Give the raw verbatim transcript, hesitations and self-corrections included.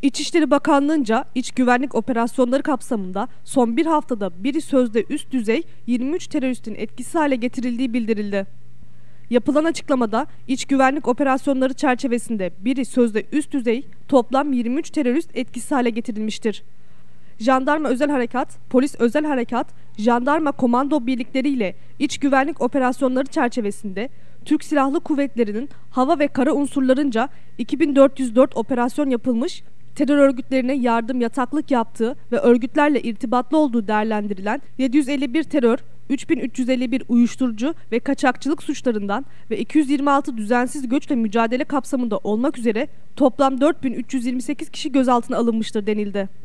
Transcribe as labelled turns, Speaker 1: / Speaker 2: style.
Speaker 1: İçişleri Bakanlığı'nca iç güvenlik operasyonları kapsamında son bir haftada biri sözde üst düzey yirmi üç teröristin etkisiz hale getirildiği bildirildi. Yapılan açıklamada iç güvenlik operasyonları çerçevesinde biri sözde üst düzey toplam yirmi üç terörist etkisiz hale getirilmiştir. Jandarma Özel Harekat, Polis Özel Harekat, Jandarma Komando birlikleriyle iç güvenlik operasyonları çerçevesinde Türk Silahlı Kuvvetleri'nin hava ve kara unsurlarınca iki bin dört yüz dört operasyon yapılmış, terör örgütlerine yardım yataklık yaptığı ve örgütlerle irtibatlı olduğu değerlendirilen yedi yüz elli bir terör, üç bin üç yüz elli bir uyuşturucu ve kaçakçılık suçlarından ve iki yüz yirmi altı düzensiz göçle mücadele kapsamında olmak üzere toplam dört bin üç yüz yirmi sekiz kişi gözaltına alınmıştır denildi.